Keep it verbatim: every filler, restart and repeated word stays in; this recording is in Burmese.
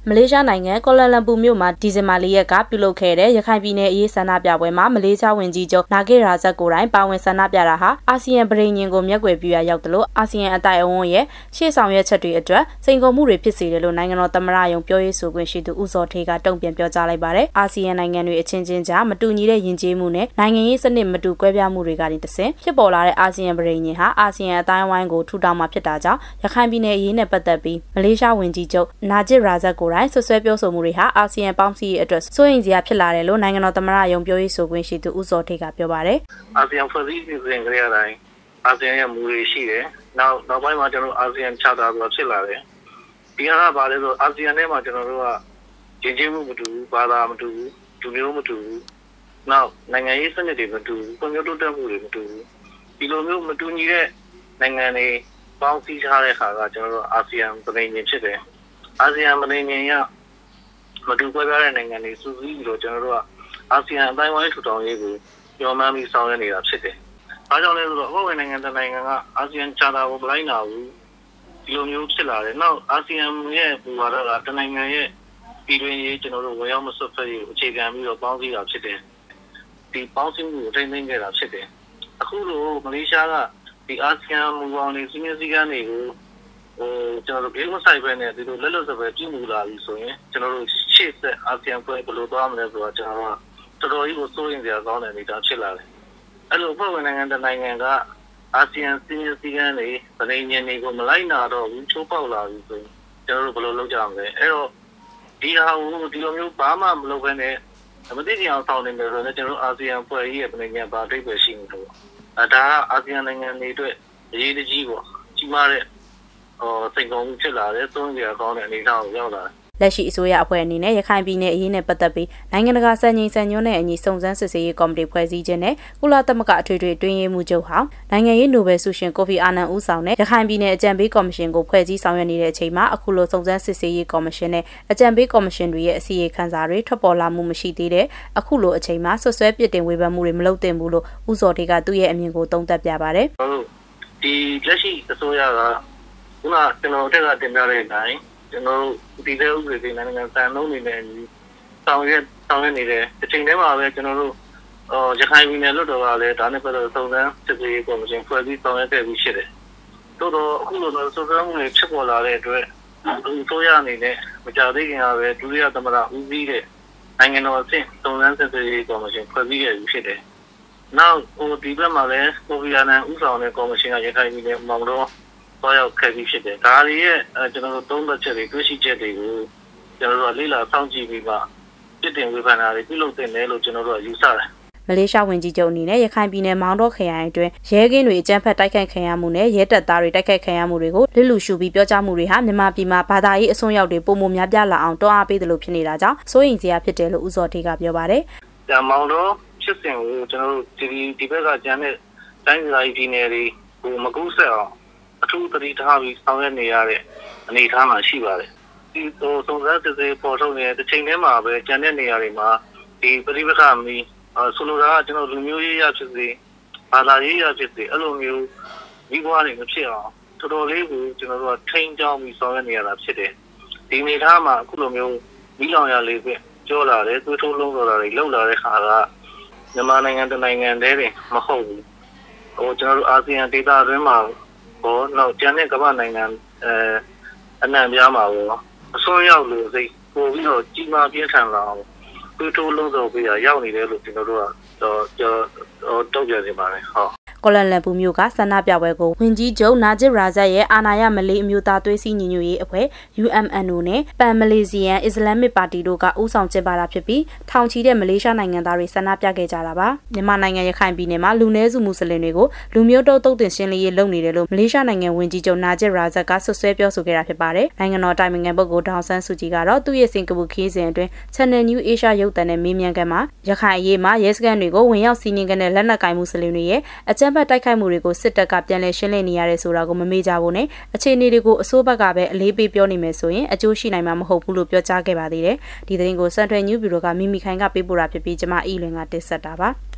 မလေးရှားနိုင်ငံကွာလာလမ်ပူမြို့မှာဒီဇင်ဘာလရက်ကပြုလုပ်ခဲ့တဲ့ရခိုင်ပြည်နယ်အရေးဆန္ဒပြပွဲမှာမလေးရှားဝန်ကြီးချုပ်နာဂစ်ရာဇတ်ကိုယ်တိုင်ပါဝင်ဆန္ဒပြတာဟာအာဆီယံပြည်ညင်ကိုမျက်ကွယ်ပြုရရောက်တယ်လို့အာဆီယံအတိုင်အဝန်းရဲ့ရှေ့ဆောင်ရွက်ချက်တွေအတွက်စိန်ခေါ်မှုတွေဖြစ်စေတယ်လို့နိုင်ငံတော်သမ္မတရုံးပြောရေးဆိုခွင့်ရှိသူဦးစောထေးကတုံ့ပြန်ပြောကြားလိုက်ပါတယ်။အာဆီယံနိုင်ငံတွေအချင်းချင်းကြားမတူညီတဲ့ယဉ်ကျေးမှုနဲ့နိုင်ငံရေးစနစ်မတူကွဲပြားမှုတွေကနေတဆင့်ဖြစ်ပေါ်လာတဲ့အာဆီယံပြည်ညင်ဟာအာဆီယံအတိုင်းအဝိုင်းကိုထူထောင်မှာဖြစ်တာကြောင့်ရခိုင်ပြည်နယ်အရေးနဲ့ပတ်သက်ပြီးမလေးရှားဝန်ကြီးချုပ်နာဂစ်ရာဇတ်ကိုယ်တိုင်ဆွဆွဲပြောဆိုမှုတွေဟာအာဆီယံပေါင်းစည်းရေးအတွက်စိုးရိမ်စရာဖြစ်လာတယ်လို့နိုင်ငံတော်သမ္မတရုံးပြောရေးဆိုခွင့်ရှိသူဦးစောထေးကပြောပါတယ်။အာဆီယံဖွဲ့စည်းပုံကြရတိုင်းအာဆီယံရဲ့မူတွေရှိတယ်။နောက်နောက်ပိုင်းမှာကျွန်တော်အာဆီယံချတာဆိုတာဖြစ်လာတယ်။ဒီဟာကဘာလဲဆိုအာဆီယံထဲမှာကျွန်တော်တို့ကယဉ်ကျေးမှုမတူဘူး၊ဘာသာမတူဘူး၊လူမျိုးမတူဘူး။နောက်နိုင်ငံရေးစနစ်တွေမတူဘူး၊ကွန်မြူတိုတက်မှုတွေမတူဘူး။ဒီလိုမျိုးမတူညီတဲ့နိုင်ငံတွေပေါင်းစည်းထားတဲ့အခါကကျွန်တော်တို့အာဆီယံပြည်ညင်ဖြစ်တယ်။အာဆီယံပြည်ညင်ရမတူကွဲပြားတဲ့နိုင်ငံတွေစုစည်းပြီးတော့ကျွန်တော်တို့ကအာဆီယံအတိုင်းအဝိုင်းထူထောင်ရေးကိုညှော်မှန်းပြီးဆောင်ရွက်နေတာဖြစ်တယ်။အားကြောင့်လဲဆိုတော့အဖွဲ့ဝင်နိုင်ငံတစ်နိုင်ငံကအာဆီယံချာတာကိုမလိုက်နာဘူးဒီလိုမျိုးဖြစ်လာတယ်။နောက်အာဆီယံရဲ့ဘူဝါဒကတနိုင်ငံရဲ့ပြည်တွင်းရေးကျွန်တော်တို့ဝင်ရောက်မဆွတ်ဖက်ရေးအခြေခံပြီးတော့ပေါင်းစည်းတာဖြစ်တယ်။ဒီပေါင်းစည်းမှုကိုထိန်းသိမ်းခဲ့တာဖြစ်တယ်။အခုလိုမလေးရှားကဒီအာဆီယံမူပေါင်းတွေစီးမြင်စည်းကမ်းတွေကိုဟိုကျွန်တော်တို့ဘေးမဆိုင်ပဲနဲ့ဒီလိုလက်လွတ်စပယ်ပြည်မှုလာပြီဆိုရင်ကျွန်တော်တို့ရှေ့ဆက်အာဆီယံဖွဲ့ဘယ်လိုသွားမလဲဆိုတာကျွန်တော်တို့တော်တော်ကြီးကိုစိုးရိမ်စရာကောင်းတဲ့အနေအထားဖြစ်လာတယ်။အဲ့လိုအဖွဲ့ဝင်နိုင်ငံတစ်နိုင်ငံကအာဆီယံစီးမြင်စည်းကမ်းတွေပြည်ညင်တွေကိုမလိုက်နာတော့ဘူးချိုးပေါက်လာပြီဆိုရင်ကျွန်တော်တို့ဘယ်လိုလုပ်ကြမလဲ။အဲ့တော့ဒီဟာကိုဒီလိုမျိုးဘာမှမလုပ်ဘဲနဲ့မသိချင်အောင်ဆောင်နေတယ်ဆိုတော့ကျွန်တော်တို့အာဆီယံဖွဲ့ကြီးရဲ့ပြည်ညင်ဘာအဓိပ္ပာယ်ရှိနေလို့အဲဒါကအာဆီယံနိုင်ငံတွေအတွက်အရေးကြီးပေါ့ကြီးမားတဲ့ဟိုစိန်ခေါ်မှုဖြစ်လာတယ်သုံးကြရကောင်းတဲ့အနေအထားကိုရောက်လာတယ်လက်ရှိအစိုးရအဖွဲ့အနေနဲ့ရခိုင်ပြည်နယ်အရေးနဲ့ပတ်သက်ပြီးနိုင်ငံတကာစံချိန်စံညွှန်းနဲ့အညီစုံစမ်းစစ်ဆေးရေးကော်မတီဖွဲ့စည်းခြင်းနဲ့ကုလသမဂ္ဂအထွေထွေအတွင်းရေးမှူးချုပ်ဟောင်းနိုင်ငံရေးနိုဘယ်ဆုရှင်ကိုဖီအာနန်ဦးဆောင်တဲ့ရခိုင်ပြည်နယ်အကြံပေးကော်မရှင်ကိုဖွဲ့စည်းဆောင်ရွက်နေတဲ့အချိန်မှာအခုလိုစုံစမ်းစစ်ဆေးရေးကော်မရှင်နဲ့အကြံပေးကော်မရှင်တွေရဲ့အစီအခံစာတွေထွက်ပေါ်လာမှုမရှိသေးတဲ့အခုလိုအချိန်မှာဆွဆွဲပြစ်တင်ဝေဖန်မှုတွေမလုပ်သင့်ဘူးလို့ဦးစောထေးကသူ့ရဲ့အမြင်ကိုသုံးသပ်ပြပါတယ်။ဟုတ်ဒီလက်ရှိအစိုးရကခုနကျွန်တော်တက်ကတင်ပြတဲ့အတိုင်းကျွန်တော်တို့ဒီတဲ့ဥပဒေတွေနိုင်ငံစံနှုန်းတွေနဲ့ဆောင်ရွက်ဆောင်ရွက်နေတယ်အချိန်တည်းမှာပဲကျွန်တော်တို့အော်ရခိုင်ပြည်နယ်လွှတ်တော်ကလည်းဒါနဲ့ပတ်သက်စုံစမ်းစစ်ဆေးရေးကော်မရှင်ဖွဲ့စည်းဆောင်ရွက်ခဲ့ပြီးရှိတယ်။သို့တော့အခုလိုစုံစမ်းမှုတွေဖြစ်ပေါ်လာတဲ့အတွက်ဒီဆိုရအနေနဲ့မကြသေးခင်ကပဲဒုတိယသမ္မတဦးစီးတဲ့နိုင်ငံတော်အဆင့်စုံစမ်းစစ်ဆေးရေးကော်မရှင်ဖွဲ့စည်းခဲ့ပြီးဖြစ်တယ်။နောက်ဟိုဒီဘက်မှာလည်းကိုဗီအာနန်ဦးဆောင်တဲ့ကော်မရှင်ကရခိုင်ပြည်နယ်မောင်တော်သွားရောက်ခဲ့ပြီးဖြစ်တယ်။ဒါတွေရဲ့ကျွန်တော်တို့သုံးသပ်ချက်တွေတွေ့ရှိချက်တွေကိုကျွန်တော်တို့လေ့လာစောင့်ကြည့်ပြီးမှပြစ်တင်ဝေဖန်တာတွေပြုလုပ်တင်တယ်လို့ကျွန်တော်တို့ယူဆတယ်။မလေးရှားဝန်ကြီးချုပ်အနေနဲ့ရခိုင်ပြည်နယ်မောင်တော်ခရိုင်အတွင်းရဲကင်းတွေအကြမ်းဖက်တိုက်ခိုက်ခံရမှုနဲ့ရဲတပ်သားတွေတိုက်ခိုက်ခံရမှုတွေကိုလစ်လူရှုပြီးပြောကြားမှုတွေဟာမြန်မာပြည်မှာဘာသာရေးအစွန်းရောက်တွေပုံမများပြားလာအောင်တွန်းအားပေးတယ်လို့ဖြစ်နေတာကြောင့်စိုးရိမ်စရာဖြစ်တယ်လို့ဦးစောထေးကပြောပါတယ်။ဒါမောင်တော်ဖြစ်စဉ်ကိုကျွန်တော်တို့ဒီဒီဘက်ကကျန်တဲ့တိုင်းဒေသကြီးပြည်နယ်တွေကိုမကူးဆက်အောင်အထူးသတိထားပြီးဆောင်ရွက်နေရတဲ့အနေအထားမှာရှိပါတယ်။ဒီဟိုစုံစမ်းစစ်ဆေးပေါ်ထုတ်နေတဲ့တစ်ချိန်တည်းမှာပဲကျန်တဲ့နေရာတွေမှာဒီပဋိပက္ခမီဆိုလိုတာကကျွန်တော်လူမျိုးရေးရဖြစ်စေဘာသာရေးရဖြစ်စေအဲ့လိုမျိုးဒီဘဝတွေမဖြစ်အောင်တော်တော်လေးကိုကျွန်တော်တို့ကထိန်းကျောင်းပြီးဆောင်ရွက်နေရတာဖြစ်တယ်။ဒီအနေအထားမှာအခုလိုမျိုးမိလောင်ရလေးပဲကြောလာတယ်သွေးထိုးလုံးတော်တာတွေလောက်လာတဲ့ခါကမြန်မာနိုင်ငံတစ်နိုင်ငံတည်းတင်မဟုတ်ဘူး။ဟိုကျွန်တော်တို့အာဆီယံဒေသအတွင်းမှာဟောနောက်ကျန်တဲ့ကမ္ဘာနိုင်ငံအဲအနှံ့ပြားမှာရောအစွန်းရောက်လို့စိတ်ပို့ပြီးတော့ကြီးမားပြင်းထန်လာအောင်တွေးထိုးလုံးစုံပေးရရောက်နေတယ်လို့ကျွန်တော်တို့ကတော့တောက်ကြနေပါတယ်ဟုတ်ကွာလာလမ်ပူမြို့ကဆန္ဒပြပွဲကိုဝန်ကြီးချုပ်နာဂျစ်ရာဇတ်ရဲ့အာဏာရမလေးအမျိုးသားသွေးစည်းညီညွတ်ရေးအဖွဲ့ U M N O နဲ့ပန်မလေးစီယန်အစ္စလာမစ်ပါတီတို့ကဦးဆောင်ကျင်းပတာဖြစ်ပြီးထောင်ချီတဲ့မလေးရှားနိုင်ငံသားတွေဆန္ဒပြခဲ့ကြတာပါမြန်မာနိုင်ငံရခိုင်ပြည်နယ်မှာလူနည်းစုမွတ်စလင်တွေကိုလူမျိုးတုံးတုံ့တင်ရှင်းလင်းရေးလုပ်နေတယ်လို့မလေးရှားနိုင်ငံဝန်ကြီးချုပ်နာဂျစ်ရာဇတ်ကဆွဆွဲပြောဆိုခဲ့တာဖြစ်ပါတယ်နိုင်ငံတော်တိုင်ပင်ခံပုဂ္ဂိုလ်ဒေါအောင်ဆန်းစုကြည်ကတော့သူ့ရဲ့စင်ကာပူခီးစဉ်အတွင်း Channel News Asia ရုပ်သံနဲ့မေးမြန်းခန်းမှာရခိုင်အရေးမှာရဲစခန်းတွေကိုဝင်ရောက်စီးနင်းတဲ့လက်နက်ကိုင်မှုစလင်တွေရဲ့အကြမ်းဖက်တိုက်ခိုက်မှုတွေကိုစစ်တပ်ကပြန်လည်ရှင်းလင်းနေရတဲ့ဆိုတာကိုမမေ့ကြဘူးနဲ့အခြေအနေတွေကိုအစိုးဘက်ကပဲအလေးပေးပြောနေမယ်ဆိုရင်အကျိုးရှိနိုင်မှာမဟုတ်ဘူးလို့ပြောကြားခဲ့ပါသေးတယ်ဒီသတင်းကို Central News Bureau ကမိမိခိုင်ကပေးပို့တာဖြစ်ပြီးကျွန်မအီလွင်ကတင်ဆက်တာပါ